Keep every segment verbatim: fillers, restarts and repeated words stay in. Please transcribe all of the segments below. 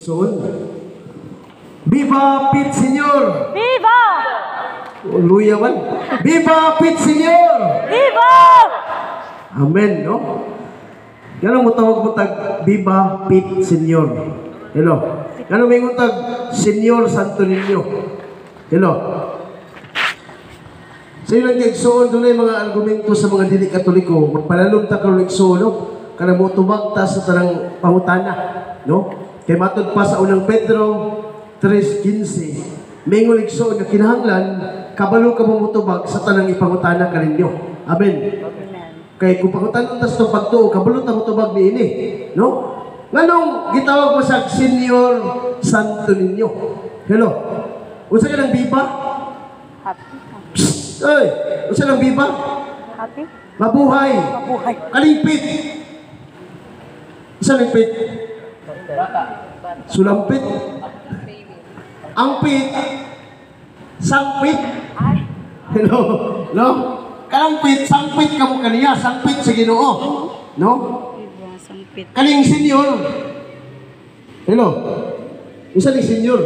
Soon. Viva Pit Senior! Viva! Luya man. Viva Pit Senior! Viva! Amen, no? Ganun mo tawag mo tag Viva Pit Senior. Hello. Ganun may mo tag Senior Santo Niño. Hello. Sa ilang kagsoon, doon ay mga argumento sa mga dili katoliko. Magpalalong ta karong igsoon, no? Kana mo tubag ta sa tanang pangutana, no? Kay matod pa sa unang Pedro three fifteen, mingon igsoon nga kinahanglan kabalo ka mo mutubag sa tanang ipangutana kaninyo. Amen. Kay kung pangutanon ta sa pagtuo, kabalo ta mutubag niini, no? Nganong gitawag mo sa Senior Santo Niño? Hello. Unsa ka nang biba? Happy. Ay, unsa nang biba? Happy? Mabuhay. Mabuhay. Kalipit. Unsa lipit? Sulampit. Ang pit. Sangpit. Hello. No? Kalampit, sangpit ka mo kaniya, sangpit sa Ginoo. No? Sangpit. Kaning senior. Hello. Unsa ni senior?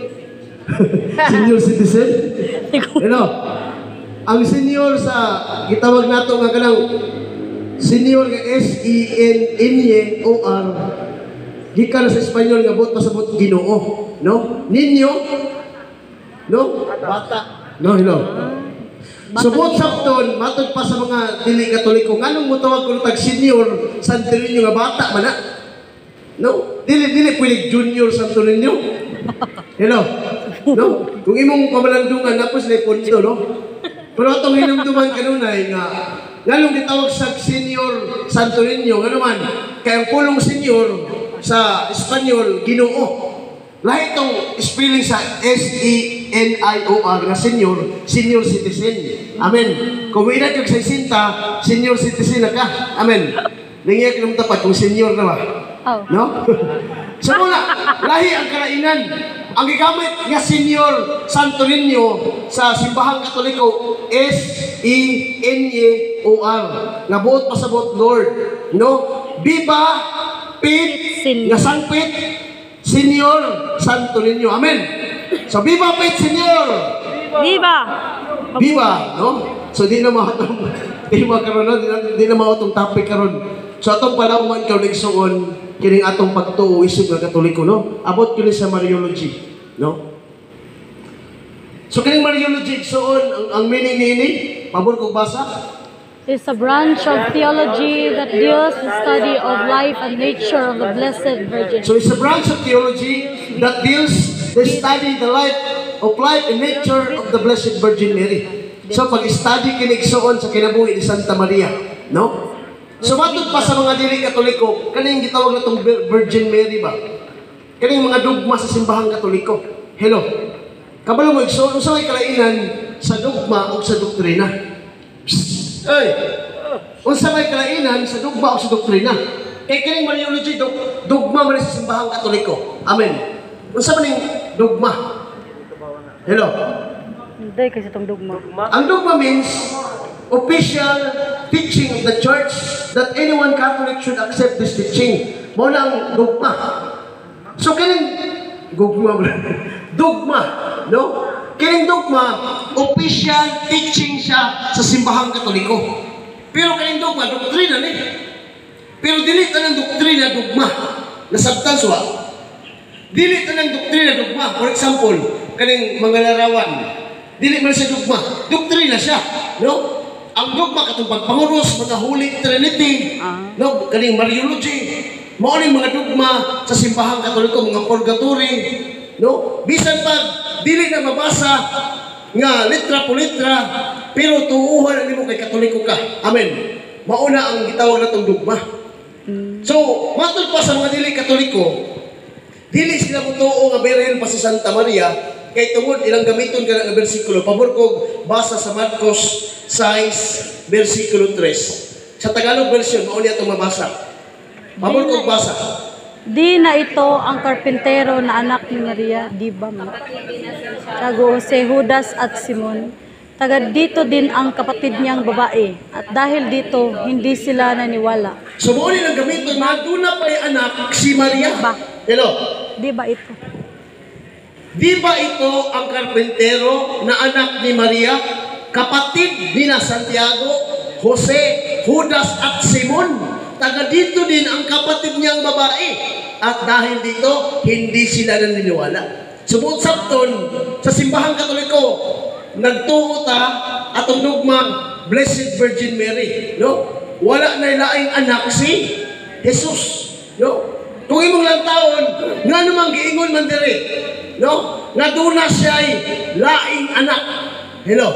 Senior citizen? Hello. Ang senior sa gitawag nato nga kanang senior nga S E N N Y O R gikan sa Espanyol nga bot pasabot Ginoo, no? Ninyo, no? Bata. No, hello. Subot sabton matod pa sa mga dili katoliko nganong mo tawag ko tag senior Santo Niño nga bata man na? No? Dili dili pwede junior Santo Niño. Hello. No? Kung imong pamalandungan napos na pondo, no? Pero atong hinumduman kanunay nga nganong gitawag sa senior Santo Niño nga naman kay ang pulong senior sa Espanyol Ginoo. Lahi itong spelling sa S E N I O R na senior, senior citizen. Amen. Kung may edad kag sesenta, senior citizen na ka. Amen. Nangyay ka naman tapat kung senior na ba? Oh. No? So muna, lahi ang karainan. Ang gigamit nga senior Santo Niño sa simbahang katoliko S E N Y O R nga buot pasabot Lord. No? Viva Pit nga sangpit Senior Santo Niño. Amen. So Viva Pit Senior. Viva! Viva, no? So di na mahatong di na makaroon, di na, di na mahatong topic karon. So atong panahon kaw nigsuon kining atong pagtuo isig nga katoliko, no? Abot kini sa Mariology, no? So kining Mariology suon ang, ang meaning niini, pabor kog basa. It's a branch of theology that deals with the study of life and nature of the Blessed Virgin. So it's a branch of theology that deals the study the life of life and nature of the Blessed Virgin Mary. So pag-study kinig suon sa kinabuhi ni Santa Maria, no? So matod pa sa mga dili katoliko, kaning gitawag natong Virgin Mary ba? Kaning mga dogma sa simbahang katoliko. Hello. Kabalo mo igsoon sa may kalainan sa dogma o sa doktrina. Ay, unsa may kalainan sa dogma o sa doktrina? Kay kining Mariology dog, dogma man sa simbahang katoliko. Amen. Unsa man ning dogma? Hello. Hindi kasi itong dogma. Ang dogma means official teaching of the church that anyone Catholic should accept this teaching. Mao na ang dogma. So kining dogma dogma, no? Kining dogma, official teaching siya sa simbahang katoliko. Pero kining dogma, doktrina ni. Pero dili tanang doktrina dogma. Nasabtan suwa. Dili tanang doktrina dogma. For example, kaning mga larawan. Dili man siya dogma. Doktrina siya, no? Ang dogma katong pagpanguros, mga Holy Trinity, no? Kaning Mariology. Mao ni mga dogma sa simbahang katoliko, mga purgatory, no? Bisan pag dili na mabasa nga litra po litra, pero tuuhan nimo kay katoliko ka. Amen. Mauna ang gitawag natong dogma. So, matod pa sa mga dili katoliko, dili sila mutuo nga berhen pa si Santa Maria, kay tungod ilang gamiton ka nga bersikulo. Pabor kog basa sa Marcos six, versikulo tres. Sa Tagalog version, mao niya itong mabasa. Pabor kog basa. Di na ito ang karpintero na anak ni Maria, di ba man? Tago si Judas at Simon. Taga dito din ang kapatid niyang babae. At dahil dito, hindi sila naniwala. So mo ni lang gamiton na doon na pa'y anak si Maria. Hello. Di ba ito? Di ba ito ang karpentero na anak ni Maria, kapatid ni na Santiago, Jose, Judas at Simon? Taga dito din ang kapatid niyang babae. At dahil dito, hindi sila naniniwala. Subot sabton, sa simbahang Katoliko, nagtuo ta atong dugma Blessed Virgin Mary, no? Wala na laing anak si Jesus, no? Kung imong lang taon, nga namang giingon man diri, no? Nga duna siya ay laing anak. Hello?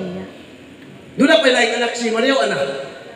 Duna pa laing anak si Maria, anak?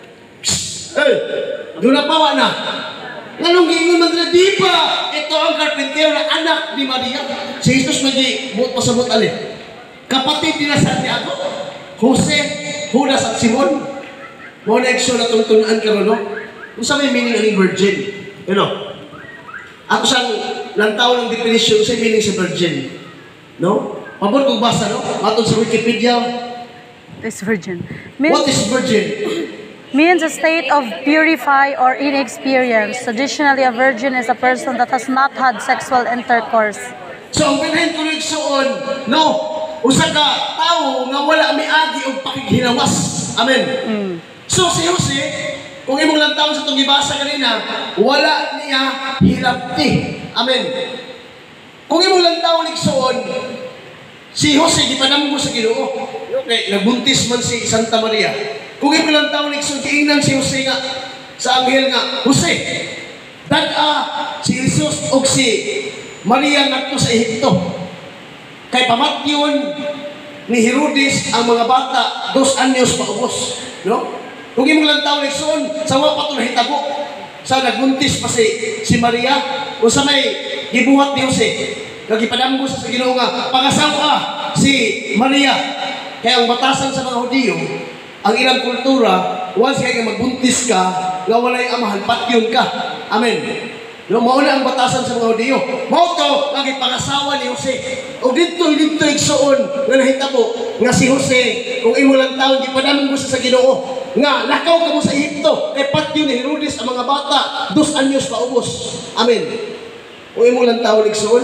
Eh, duna pa wa na. Nga nung giingon man diri, di ba ito ang karpintero na anak ni Maria? Si Jesus magi buot pasabot alin. Kapatid ni Santiago, Jose, Judas at Simon. Mo na ekso na tungtunan karon, no? Kung sa may meaning aning virgin. You know? Ako siyang lantaw ng definition sa meaning sa virgin. No? Pabor kong basa, no? Matod sa Wikipedia. This virgin. Means, What is virgin? means a state of purify or inexperience. Traditionally, a virgin is a person that has not had sexual intercourse. So, ang pinhin ko rin soon, no? Usa ka tao nga wala miagi o pakighinawas. Amen. Mm. So, si Jose, kung imong lang taon sa itong ibasa kanina, wala niya hilapti. Amen. Kung imong lang taon iksoon, si Jose, gipanamgo sa Ginoo. Okay, nagbuntis man si Santa Maria. Kung imong lang taon iksoon, kiingnan si Jose nga, sa anghel nga, Jose, dad-a si Jesus o si Maria nagto sa Ehipto. Kay pamatyon ni Herodes ang mga bata, dos anyos pa ubos. No? Kung imong lang taon iksoon, sa mga pato nahitabo, sa nagbuntis pa si, si Maria, o sa may gibuhat ni Jose, nagipadamgo sa sa Ginoo nga, pangasawa si Maria. Kaya ang batasan sa mga Hudiyo, ang ilang kultura, once kaya magbuntis ka, nga walay amahan, patyon ka. Amen. No, mauna ang batasan sa mga Hudiyo. Mao to, lagi pangasawa ni Jose. O dito, dito iksoon, nga nahitabo, nga si Jose, kung imo lang taon, gipadamgo sa sa Ginoo, nga lakaw ka mo sa Ehipto, kay patyo ni Herodes ang mga bata, dos anyos pa ubos. Amen. Kung imo lang taon iksoon,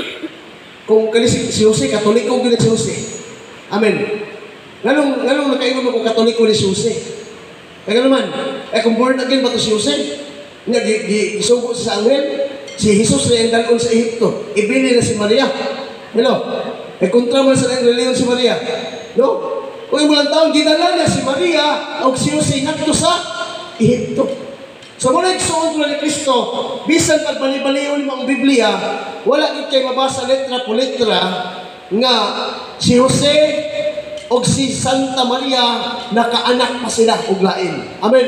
kung kani si, si Jose, Katoliko gid si Jose. Amen. Nganong nganong nakaingon mo kung Katoliko ni si Jose? Kaya naman, eh kung born again ba to si Jose? Nga gisugo sa anghel, si Jesus na yung dalon sa Ehipto, ibili na si Maria. Hello? Eh kontra man sa reliyon si Maria. No? Kung imo lang taon, ginala niya si Maria o si Jose ngadto sa Ehipto. So muna igsuon ko ni Kristo, bisan pag bali-balion mo ang Biblia, wala gid kay mabasa letra po letra nga si Jose o si Santa Maria nakaanak pa sila og lain. Amen.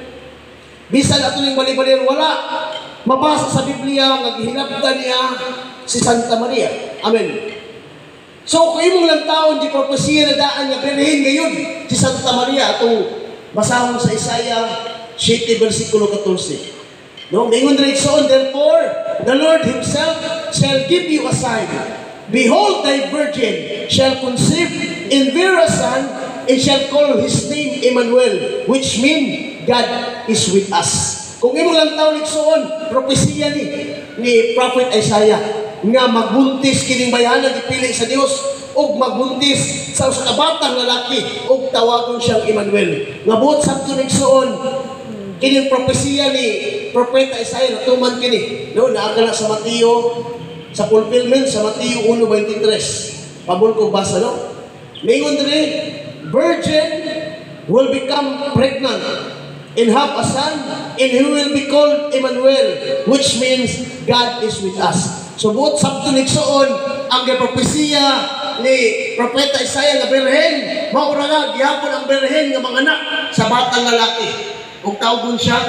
Bisan ato ning bali-balion wala mabasa sa Biblia nga gihinabdan niya si Santa Maria. Amen. So, kung imong lang taon, di propesya na daan nga pinahin ngayon si Santa Maria atong basahon sa Isaiah seven, versikulo fourteen. No? Mingon rin soon, therefore, the Lord Himself shall give you a sign. Behold, thy virgin shall conceive and bear a son, and shall call his name Emmanuel, which mean God is with us. Kung imong lang taon igsoon, propesya ni ni Prophet Isaiah nga magbuntis kining bayanan gipili sa Dios ug magbuntis sa usa ka batang lalaki ug tawagon siyang Emmanuel. Nga buot sabto igsoon kining propesya ni Propeta Isaiah natuman kini. No, naa kana sa Mateo sa fulfillment sa Mateo one twenty-three. Pabor ko basa no. Mingon diri, virgin will become pregnant and have a son, and he will be called Emmanuel, which means God is with us. So buot sabto nigsoon ang propesya ni Propeta Isaiah nga birhen, mao ra nga gihapon ang birhen nga manganak sa batang lalaki. Ug tawgon siya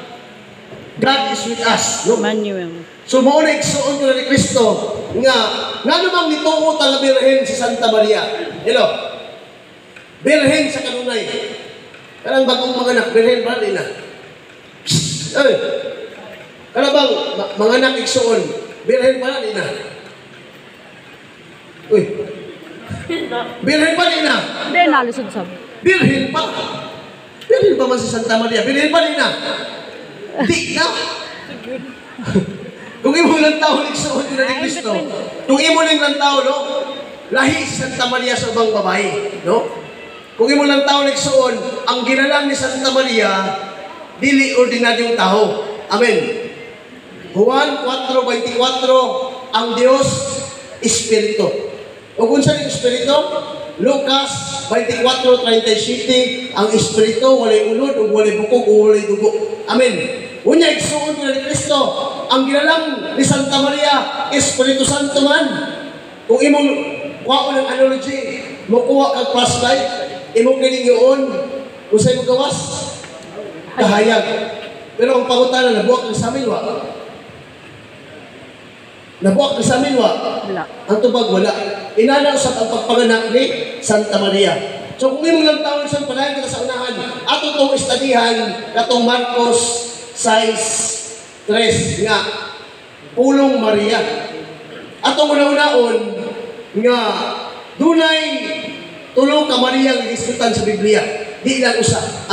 God is with us. No? Emmanuel. So mao na igsuon ko ni Kristo nga nga namang nituo ta nga birhen si Santa Maria. Hello. Birhen sa kanunay. Kanang bagong manganak birhen ba din na? Ay. Kana bang ma- manganak igsuon birhen pa din na? Uy. Birhen pa din na? Hindi, nalusod sab. Birhen pa. Birhen pa man si Santa Maria. Birhen pa din na? Di na. Kung imo lang tao nagsuot na ni Kristo, kung imo lang tao, no? Lahi si Santa Maria sa ubang babae, no? Kung imo lang tao nagsuon, ang ginalang ni Santa Maria, dili ordinaryong tao. Amen. Juan four twenty-four, ang Dios, Espiritu. O kung saan yung Espiritu? Lucas twenty-four thirty-seven, ang Espiritu, walay unod, o walay bukog, o walay dugo. Amen. Unya, igsuon ko na ni Kristo, ang ginalang ni Santa Maria, Espiritu Santo man. Kung imong kuha ng analogy, makuha kag flashlight, imong kining yun, kung sa'yo gawas, kahayag. Pero ang pangutana, nabuwak ng saminwa. Nabuwak ng saminwa. Wala. Ang tubag, wala. Inanaw sa ang pagpanganak ni Santa Maria. So kung imong lang taon sa palayan kita sa unahan, ato itong estadihan, katong Marcos six three nga, Pulong Maria. Atong una-unaon nga, dunay tulong ka Maria nga gisgutan sa Biblia. Di lang usa.